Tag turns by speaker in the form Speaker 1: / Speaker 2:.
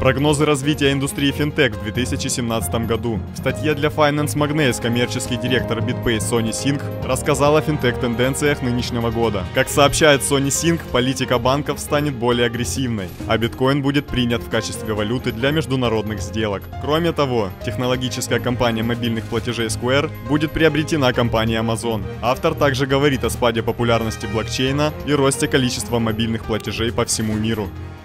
Speaker 1: Прогнозы развития индустрии финтех в 2017 году. В статье для Finance Magnates коммерческий директор BitPay Сони Синг рассказал о финтех-тенденциях нынешнего года. Как сообщает Сони Синг, политика банков станет более агрессивной, а биткоин будет принят в качестве валюты для международных сделок. Кроме того, технологическая компания мобильных платежей Square будет приобретена компанией Amazon. Автор также говорит о спаде популярности блокчейна и росте количества мобильных платежей по всему миру.